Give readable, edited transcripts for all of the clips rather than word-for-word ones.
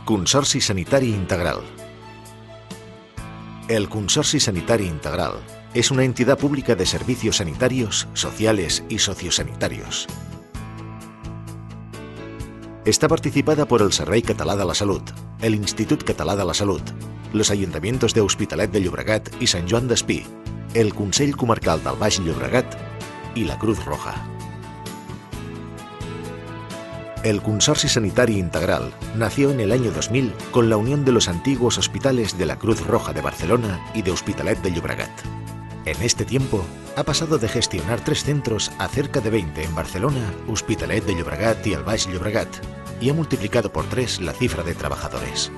Consorci Sanitari Integral. El Consorci Sanitari Integral es una entidad pública de servicios sanitarios, sociales y sociosanitarios. Está participada por el Servei Català de la Salut, el Institut Català de la Salut, los ayuntamientos de Hospitalet de Llobregat y Sant Joan d'Espí, el Consell Comarcal del Baix Llobregat y la Cruz Roja. El Consorci Sanitari Integral nació en el año 2000 con la unión de los antiguos hospitales de la Cruz Roja de Barcelona y de Hospitalet de Llobregat. En este tiempo, ha pasado de gestionar 3 centros a cerca de 20 en Barcelona, Hospitalet de Llobregat y el Baix Llobregat, y ha multiplicado por 3 la cifra de trabajadores.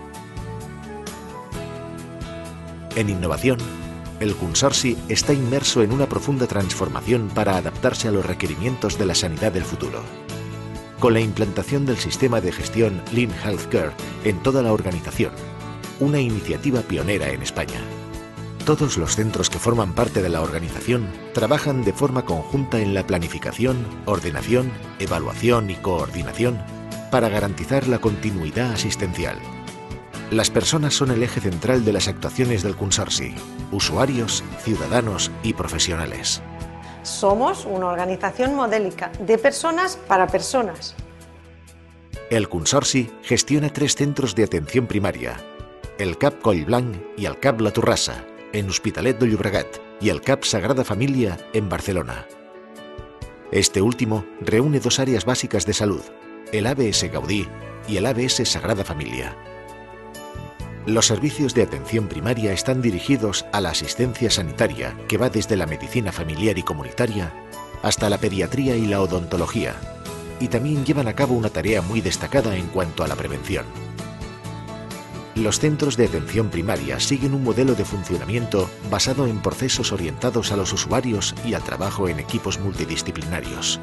En innovación, el Consorci está inmerso en una profunda transformación para adaptarse a los requerimientos de la sanidad del futuro. Con la implantación del sistema de gestión Lean Healthcare en toda la organización, una iniciativa pionera en España. Todos los centros que forman parte de la organización trabajan de forma conjunta en la planificación, ordenación, evaluación y coordinación para garantizar la continuidad asistencial. Las personas son el eje central de las actuaciones del Consorci, usuarios, ciudadanos y profesionales. Somos una organización modélica de personas para personas. El Consorci gestiona 3 centros de atención primaria, el CAP Collblanc y el CAP La Torrassa, en Hospitalet de Llobregat, y el CAP Sagrada Familia en Barcelona. Este último reúne 2 áreas básicas de salud, el ABS Gaudí y el ABS Sagrada Familia. Los servicios de atención primaria están dirigidos a la asistencia sanitaria, que va desde la medicina familiar y comunitaria hasta la pediatría y la odontología, y también llevan a cabo una tarea muy destacada en cuanto a la prevención. Los centros de atención primaria siguen un modelo de funcionamiento basado en procesos orientados a los usuarios y al trabajo en equipos multidisciplinarios.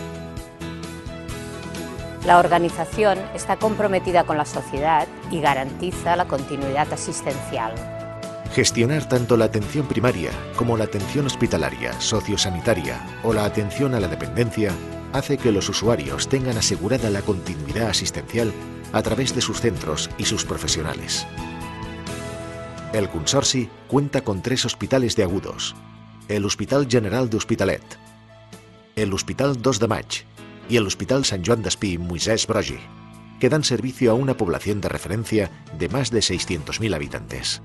La organización está comprometida con la sociedad y garantiza la continuidad asistencial. Gestionar tanto la atención primaria como la atención hospitalaria, sociosanitaria o la atención a la dependencia hace que los usuarios tengan asegurada la continuidad asistencial a través de sus centros y sus profesionales. El Consorci cuenta con 3 hospitales de agudos, el Hospital General de Hospitalet, el Hospital 2 de Maig y el Hospital Sant Joan d'Espí Moisès Broggi, que dan servicio a una población de referencia de más de 600.000 habitantes.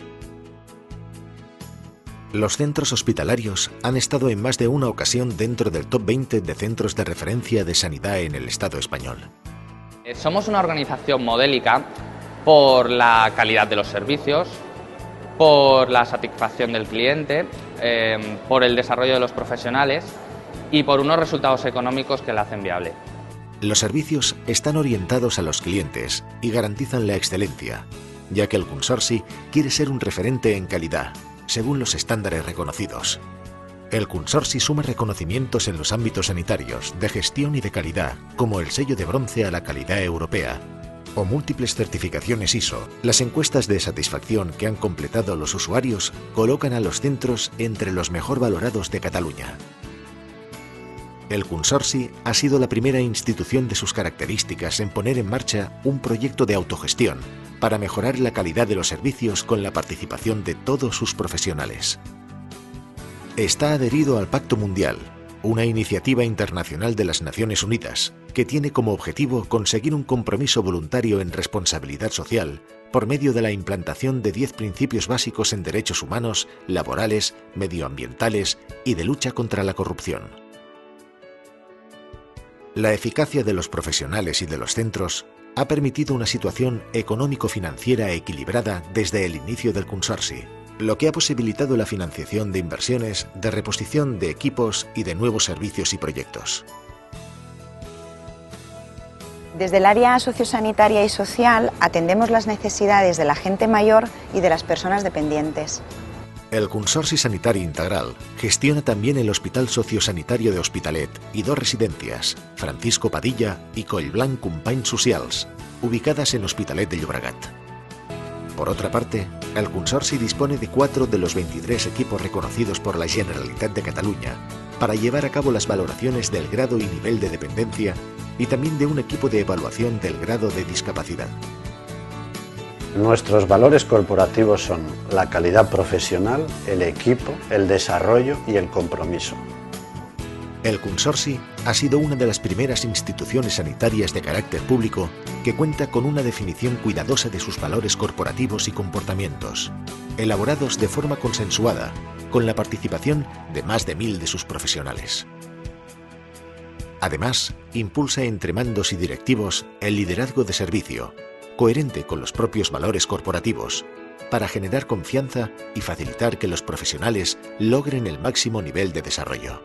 Los centros hospitalarios han estado en más de una ocasión dentro del top 20 de centros de referencia de sanidad en el Estado español. Somos una organización modélica por la calidad de los servicios, por la satisfacción del cliente, por el desarrollo de los profesionales y por unos resultados económicos que la hacen viable. Los servicios están orientados a los clientes y garantizan la excelencia, ya que el Consorci quiere ser un referente en calidad, según los estándares reconocidos. El Consorci suma reconocimientos en los ámbitos sanitarios, de gestión y de calidad, como el sello de bronce a la calidad europea, o múltiples certificaciones ISO. Las encuestas de satisfacción que han completado los usuarios colocan a los centros entre los mejor valorados de Cataluña. El Consorci ha sido la primera institución de sus características en poner en marcha un proyecto de autogestión para mejorar la calidad de los servicios con la participación de todos sus profesionales. Está adherido al Pacto Mundial, una iniciativa internacional de las Naciones Unidas que tiene como objetivo conseguir un compromiso voluntario en responsabilidad social por medio de la implantación de 10 principios básicos en derechos humanos, laborales, medioambientales y de lucha contra la corrupción. La eficacia de los profesionales y de los centros ha permitido una situación económico-financiera equilibrada desde el inicio del Consorci, lo que ha posibilitado la financiación de inversiones, de reposición de equipos y de nuevos servicios y proyectos. Desde el área sociosanitaria y social atendemos las necesidades de la gente mayor y de las personas dependientes. El Consorci Sanitari Integral gestiona también el Hospital Sociosanitario de Hospitalet y 2 residencias, Francisco Padilla y Collblanc Companys Socials, ubicadas en Hospitalet de Llobregat. Por otra parte, el Consorci dispone de 4 de los 23 equipos reconocidos por la Generalitat de Catalunya para llevar a cabo las valoraciones del grado y nivel de dependencia y también de un equipo de evaluación del grado de discapacidad. Nuestros valores corporativos son la calidad profesional, el equipo, el desarrollo y el compromiso. El Consorci ha sido una de las primeras instituciones sanitarias de carácter público que cuenta con una definición cuidadosa de sus valores corporativos y comportamientos, elaborados de forma consensuada, con la participación de más de 1000 de sus profesionales. Además, impulsa entre mandos y directivos el liderazgo de servicio, coherente con los propios valores corporativos, para generar confianza y facilitar que los profesionales logren el máximo nivel de desarrollo.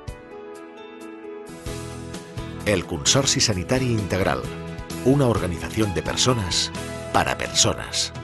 El Consorci Sanitari Integral, una organización de personas para personas.